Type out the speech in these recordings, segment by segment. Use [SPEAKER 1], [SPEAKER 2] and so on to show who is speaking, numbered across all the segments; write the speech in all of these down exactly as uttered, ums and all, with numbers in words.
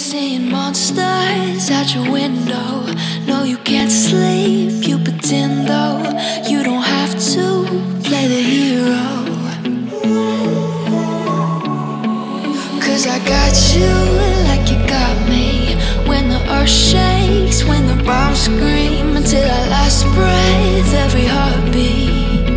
[SPEAKER 1] seeing monsters out your window. No, you can't sleep, you pretend though. You don't have to play the hero, 'cause I got you like you got me. When the earth shakes, when the bombs scream, until our last breath, every heartbeat.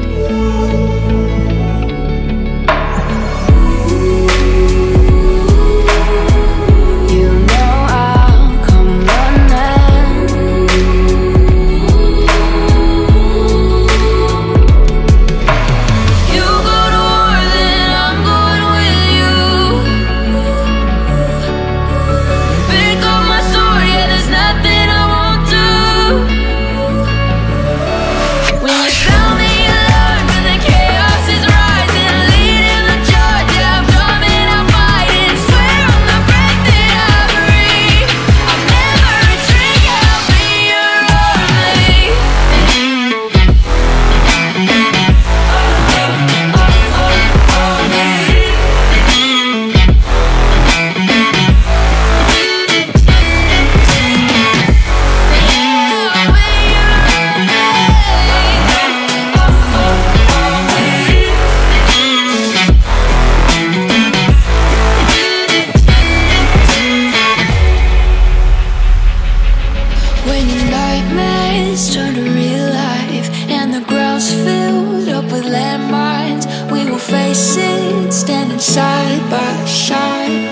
[SPEAKER 1] Turn to real life and the ground's filled up with landmines. We will face it, standing side by side.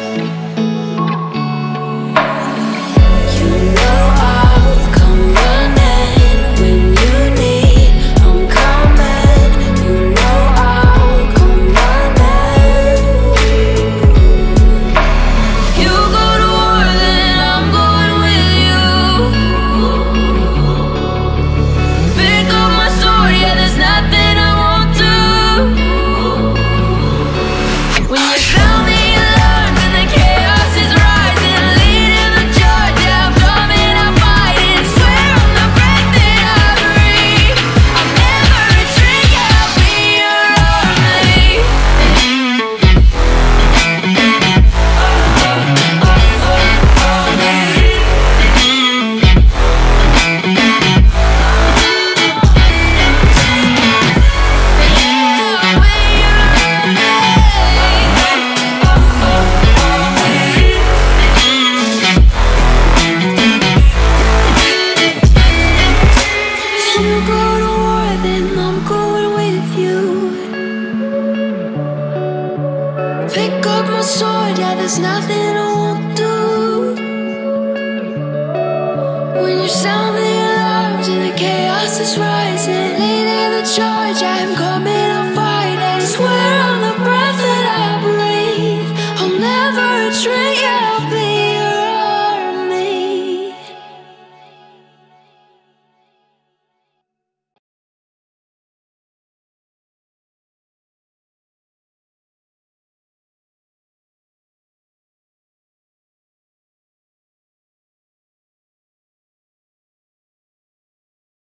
[SPEAKER 1] You know I'll come running when you need. I'm coming. You know I'll come running. If you go to war, then I'm going with you. Pick up my sword, yeah, there's nothing I won't do. When you sound the alarms and the chaos is rising.